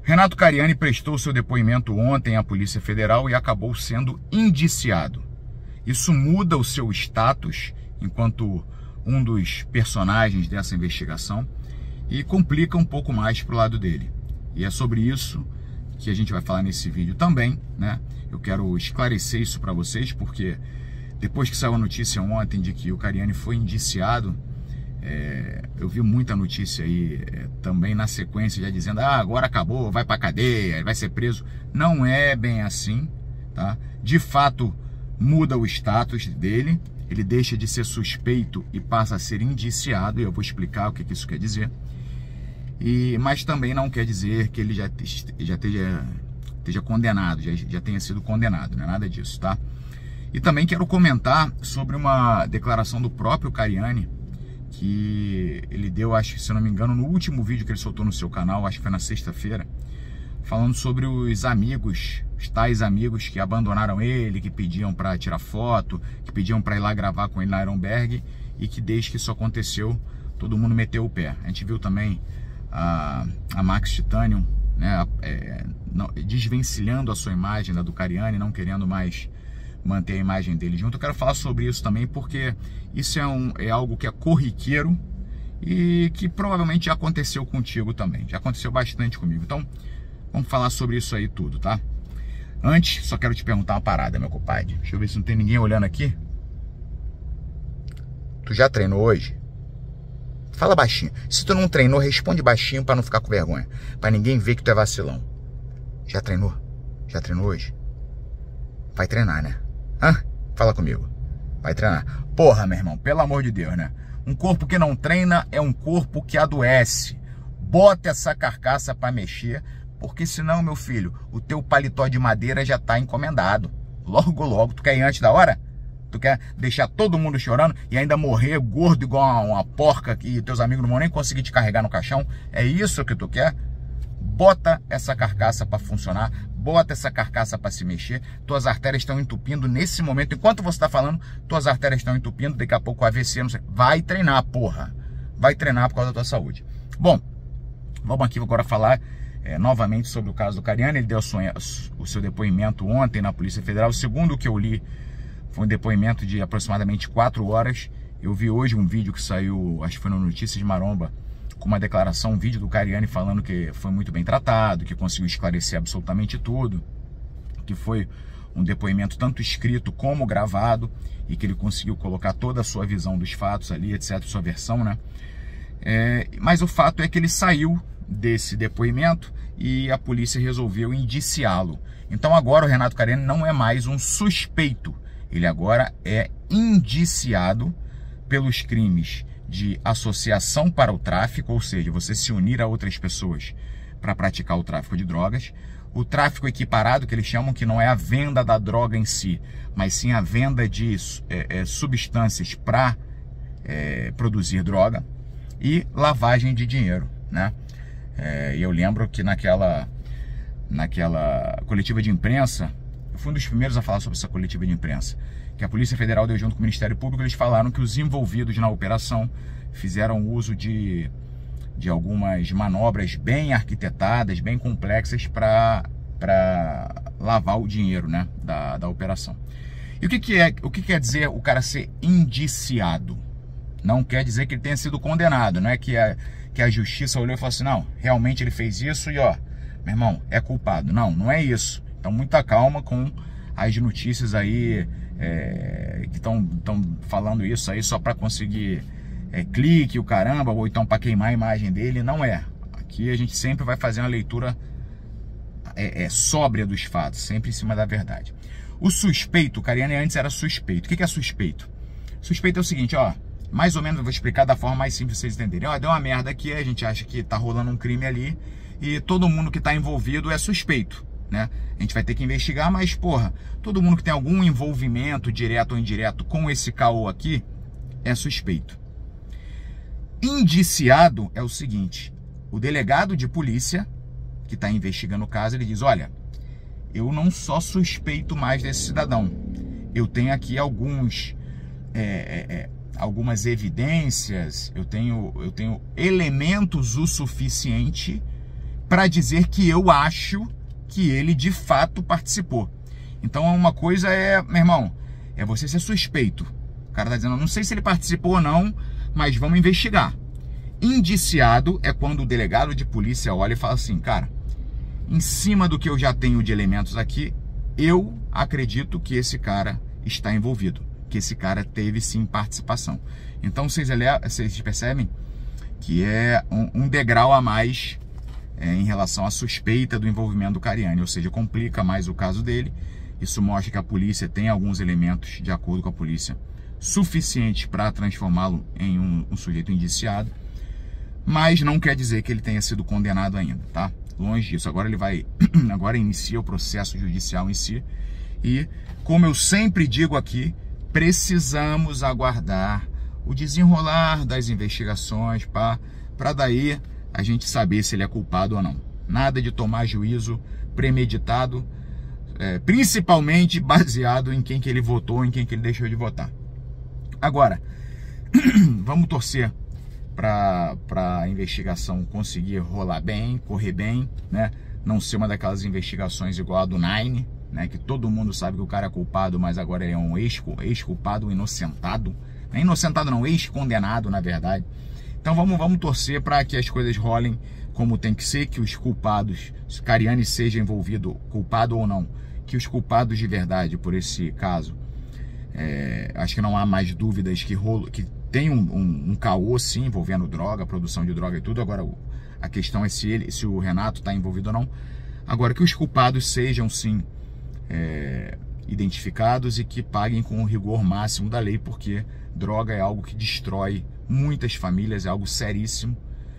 Renato Cariani prestou seu depoimento ontem à Polícia Federal e acabou sendo indiciado. Isso muda o seu status enquanto um dos personagens dessa investigação e complica um pouco mais pro lado dele. E é sobre isso que a gente vai falar nesse vídeo também, né? Eu quero esclarecer isso para vocês, porque depois que saiu a notícia ontem de que o Cariani foi indiciado, eu vi muita notícia aí também na sequência já dizendo: ah, agora acabou, vai pra cadeia, vai ser preso. Não é bem assim, tá? De fato, muda o status dele, ele deixa de ser suspeito e passa a ser indiciado, e eu vou explicar o que isso quer dizer. Mas também não quer dizer que ele já esteja condenado, já tenha sido condenado, não é nada disso, tá? E também quero comentar sobre uma declaração do próprio Cariani, que ele deu, acho que, se eu não me engano, no último vídeo que ele soltou no seu canal, acho que foi na sexta-feira, falando sobre os amigos, os tais amigos que abandonaram ele, que pediam para tirar foto, que pediam para ir lá gravar com ele na Ironberg, e que desde que isso aconteceu, todo mundo meteu o pé. A gente viu também a Max Titanium, né, desvencilhando a sua imagem da do Cariani, não querendo mais manter a imagem dele junto. Eu quero falar sobre isso também, porque isso é algo que é corriqueiro e que provavelmente já aconteceu contigo também. Já aconteceu bastante comigo. Então, vamos falar sobre isso aí tudo, tá? Antes, só quero te perguntar uma parada, meu compadre. Deixa eu ver se não tem ninguém olhando aqui. Tu já treinou hoje? Fala baixinho. Se tu não treinou, responde baixinho pra não ficar com vergonha. Pra ninguém ver que tu é vacilão. Já treinou? Já treinou hoje? Vai treinar, né? Hã? Fala comigo. Vai treinar. Porra, meu irmão, pelo amor de Deus, né? Um corpo que não treina é um corpo que adoece. Bota essa carcaça pra mexer, porque senão, meu filho, o teu paletó de madeira já tá encomendado. Logo, logo. Tu quer ir antes da hora? Tu quer deixar todo mundo chorando e ainda morrer gordo igual uma porca que teus amigos não vão nem conseguir te carregar no caixão? É isso que tu quer? Bota essa carcaça para funcionar, bota essa carcaça para se mexer. Tuas artérias estão entupindo nesse momento. Enquanto você está falando, tuas artérias estão entupindo. Daqui a pouco o AVC, não sei. Vai treinar, porra. Vai treinar por causa da tua saúde. Bom, vamos aqui agora falar novamente sobre o caso do Cariani. Ele deu o seu depoimento ontem na Polícia Federal. Segundo o que eu li, foi um depoimento de aproximadamente 4 horas. Eu vi hoje um vídeo que saiu, acho que foi no Notícias de Maromba, com uma declaração, um vídeo do Cariani falando que foi muito bem tratado, que conseguiu esclarecer absolutamente tudo, que foi um depoimento tanto escrito como gravado, e que ele conseguiu colocar toda a sua visão dos fatos ali, etc., sua versão, né? Mas o fato é que ele saiu desse depoimento e a polícia resolveu indiciá-lo. Então agora o Renato Cariani não é mais um suspeito, ele agora é indiciado pelos crimes de associação para o tráfico, ou seja, você se unir a outras pessoas para praticar o tráfico de drogas, o tráfico equiparado, que eles chamam, que não é a venda da droga em si, mas sim a venda de substâncias para produzir droga, e lavagem de dinheiro, né? E eu lembro que naquela coletiva de imprensa, eu fui um dos primeiros a falar sobre essa coletiva de imprensa, que a Polícia Federal deu junto com o Ministério Público. Eles falaram que os envolvidos na operação fizeram uso de algumas manobras bem arquitetadas, bem complexas para lavar o dinheiro, né, da operação. E o que quer dizer o cara ser indiciado? Não quer dizer que ele tenha sido condenado, não é que a justiça olhou e falou assim: não, realmente ele fez isso e ó, meu irmão, é culpado. Não, não é isso. Então muita calma com as notícias aí que estão falando isso aí só para conseguir clique, o caramba, ou então para queimar a imagem dele. Não é. Aqui a gente sempre vai fazer uma leitura sóbria dos fatos, sempre em cima da verdade. O suspeito, o Cariani antes era suspeito. O que é suspeito? Suspeito é o seguinte, ó, mais ou menos eu vou explicar da forma mais simples pra vocês entenderem. Ó, deu uma merda aqui, a gente acha que tá rolando um crime ali e todo mundo que tá envolvido é suspeito, né? A gente vai ter que investigar, mas, porra, todo mundo que tem algum envolvimento, direto ou indireto, com esse caô aqui, é suspeito. Indiciado é o seguinte: o delegado de polícia, que está investigando o caso, ele diz: olha, eu não só suspeito mais desse cidadão, eu tenho aqui algumas evidências, eu tenho elementos o suficiente para dizer que eu acho que ele de fato participou. Então uma coisa é, meu irmão, é você ser suspeito. O cara tá dizendo, não sei se ele participou ou não, mas vamos investigar. Indiciado é quando o delegado de polícia olha e fala assim, cara, em cima do que eu já tenho de elementos aqui, eu acredito que esse cara está envolvido, que esse cara teve sim participação. Então vocês percebem que é um degrau a mais em relação à suspeita do envolvimento do Cariani, ou seja, complica mais o caso dele. Isso mostra que a polícia tem alguns elementos, de acordo com a polícia, suficientes para transformá-lo em um sujeito indiciado, mas não quer dizer que ele tenha sido condenado ainda, tá? Longe disso. Agora agora inicia o processo judicial em si e, como eu sempre digo aqui, precisamos aguardar o desenrolar das investigações para daí a gente saber se ele é culpado ou não. Nada de tomar juízo premeditado, principalmente baseado em quem que ele votou, em quem que ele deixou de votar. Agora, vamos torcer para a investigação conseguir rolar bem, correr bem, né? Não ser uma daquelas investigações igual a do Nine, né? Que todo mundo sabe que o cara é culpado, mas agora ele é um ex-culpado, inocentado. Não é inocentado não, ex-condenado, na verdade. Então vamos torcer para que as coisas rolem como tem que ser, que os culpados, se Cariani seja envolvido, culpado ou não, que os culpados de verdade por esse caso, acho que não há mais dúvidas que tem um caô sim envolvendo droga, produção de droga e tudo. Agora a questão é se o Renato está envolvido ou não. Agora que os culpados sejam sim identificados e que paguem com o rigor máximo da lei, porque droga é algo que destrói muitas famílias, é algo seríssimo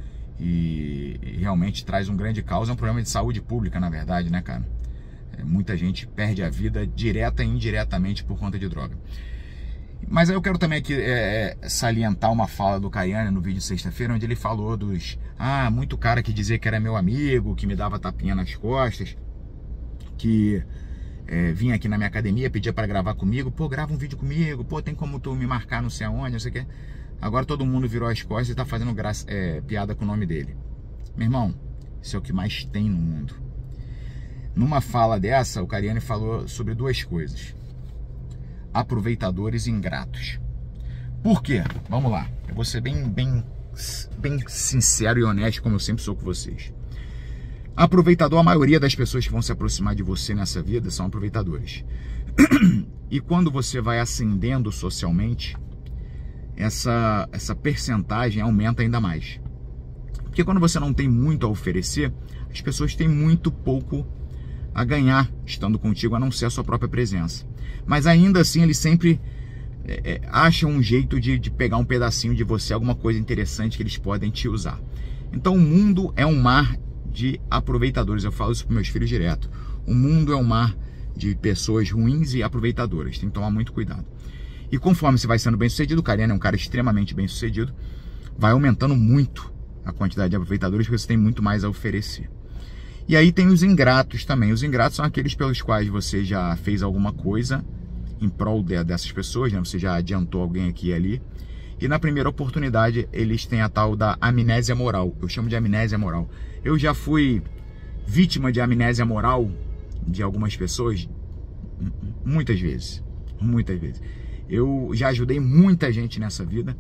e realmente traz um grande caos. É um problema de saúde pública, na verdade, né, cara? Muita gente perde a vida direta e indiretamente por conta de droga. Mas aí eu quero também aqui salientar uma fala do Cariani no vídeo de sexta-feira, onde ele falou muito cara que dizia que era meu amigo, que me dava tapinha nas costas, que vinha aqui na minha academia, pedia para gravar comigo, pô, grava um vídeo comigo, pô, tem como tu me marcar não sei aonde, não sei o que. Agora todo mundo virou as costas e tá fazendo piada com o nome dele. Meu irmão, isso é o que mais tem no mundo. Numa fala dessa, o Cariani falou sobre duas coisas: aproveitadores e ingratos. Por quê? Vamos lá. Eu vou ser bem sincero e honesto, como eu sempre sou com vocês. Aproveitador, a maioria das pessoas que vão se aproximar de você nessa vida são aproveitadores. E quando você vai ascendendo socialmente, essa percentagem aumenta ainda mais. Porque quando você não tem muito a oferecer, as pessoas têm muito pouco a ganhar estando contigo, a não ser a sua própria presença. Mas ainda assim, eles sempre acham um jeito de pegar um pedacinho de você, alguma coisa interessante que eles podem te usar. Então o mundo é um mar de aproveitadores. Eu falo isso para meus filhos direto. O mundo é um mar de pessoas ruins e aproveitadoras. Tem que tomar muito cuidado. E conforme você vai sendo bem sucedido, o Cariani é um cara extremamente bem sucedido, vai aumentando muito a quantidade de aproveitadores, porque você tem muito mais a oferecer. E aí tem os ingratos também. Os ingratos são aqueles pelos quais você já fez alguma coisa em prol dessas pessoas, né? Você já adiantou alguém aqui e ali. E na primeira oportunidade eles têm a tal da amnésia moral. Eu chamo de amnésia moral. Eu já fui vítima de amnésia moral de algumas pessoas muitas vezes. Muitas vezes. Eu já ajudei muita gente nessa vida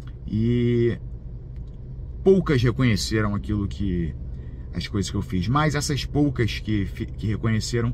e poucas reconheceram aquilo que... as coisas que eu fiz, mas essas poucas que reconheceram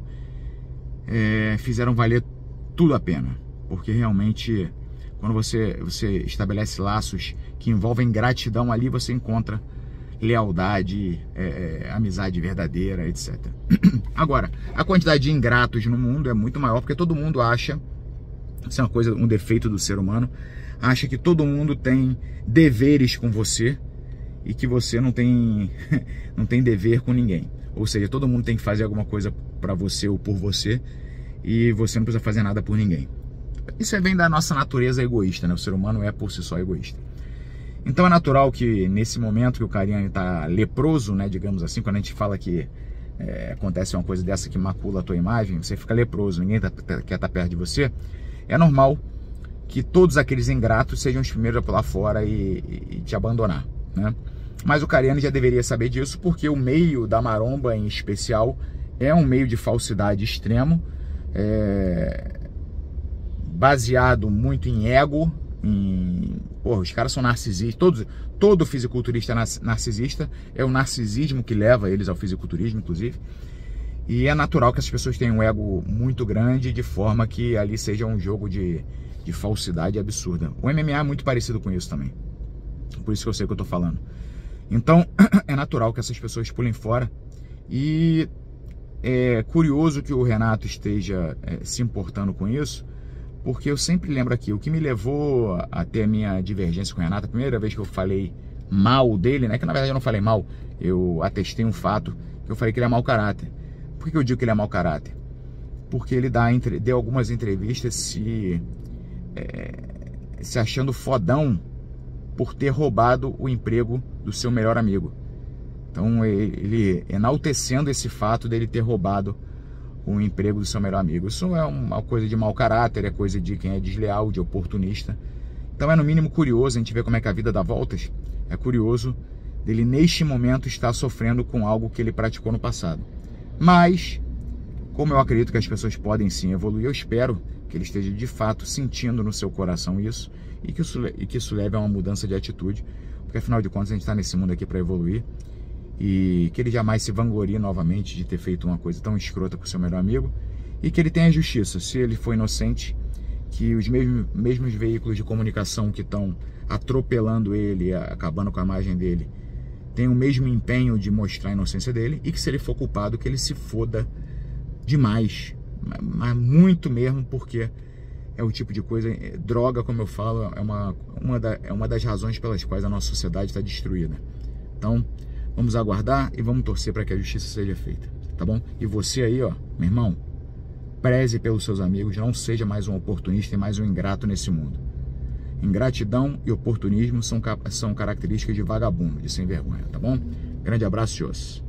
fizeram valer tudo a pena, porque realmente quando você estabelece laços que envolvem gratidão, ali você encontra lealdade, amizade verdadeira, etc. Agora, a quantidade de ingratos no mundo é muito maior, porque todo mundo acha, isso é uma coisa, um defeito do ser humano, acha que todo mundo tem deveres com você e que você não tem dever com ninguém. Ou seja, todo mundo tem que fazer alguma coisa para você ou por você e você não precisa fazer nada por ninguém. Isso vem da nossa natureza egoísta, né? O ser humano é por si só egoísta. Então é natural que nesse momento que o Cariani está leproso, né, digamos assim, quando a gente fala que acontece uma coisa dessa que macula a tua imagem, você fica leproso, ninguém quer estar perto de você, é normal que todos aqueles ingratos sejam os primeiros a pular fora e te abandonar, né? Mas o Cariani já deveria saber disso, porque o meio da maromba, em especial, é um meio de falsidade extremo, baseado muito em ego, os caras são narcisistas, todo fisiculturista é narcisista, é o narcisismo que leva eles ao fisiculturismo, inclusive, e é natural que essas pessoas tenham um ego muito grande, de forma que ali seja um jogo de falsidade absurda. O MMA é muito parecido com isso também, por isso que eu sei o que eu tô falando. Então, é natural que essas pessoas pulem fora, e é curioso que o Renato esteja se importando com isso, porque eu sempre lembro aqui, o que me levou a ter a minha divergência com o Renato, a primeira vez que eu falei mal dele, né, que na verdade eu não falei mal, eu atestei um fato, que eu falei que ele é mau caráter. Por que eu digo que ele é mau caráter? Porque ele deu algumas entrevistas se achando fodão por ter roubado o emprego do seu melhor amigo. Então ele enaltecendo esse fato dele ter roubado o emprego do seu melhor amigo. Isso é uma coisa de mau caráter, é coisa de quem é desleal, de oportunista. Então é no mínimo curioso a gente ver como é que a vida dá voltas. É curioso dele neste momento estar sofrendo com algo que ele praticou no passado. Mas, como eu acredito que as pessoas podem sim evoluir, eu espero que ele esteja de fato sentindo no seu coração isso, e que isso leve a uma mudança de atitude, porque afinal de contas a gente está nesse mundo aqui para evoluir, e que ele jamais se vanglorie novamente de ter feito uma coisa tão escrota com o seu melhor amigo, e que ele tenha justiça. Se ele foi inocente, que os mesmos veículos de comunicação que estão atropelando ele, acabando com a imagem dele, tenham o mesmo empenho de mostrar a inocência dele, e que se ele for culpado, que ele se foda demais, mas muito mesmo, porque é o tipo de coisa, droga, como eu falo, é uma das razões pelas quais a nossa sociedade está destruída. Então, vamos aguardar e vamos torcer para que a justiça seja feita, tá bom? E você aí, ó, meu irmão, preze pelos seus amigos, não seja mais um oportunista e mais um ingrato nesse mundo. Ingratidão e oportunismo são características de vagabundo, de sem vergonha, tá bom? Grande abraço, senhores.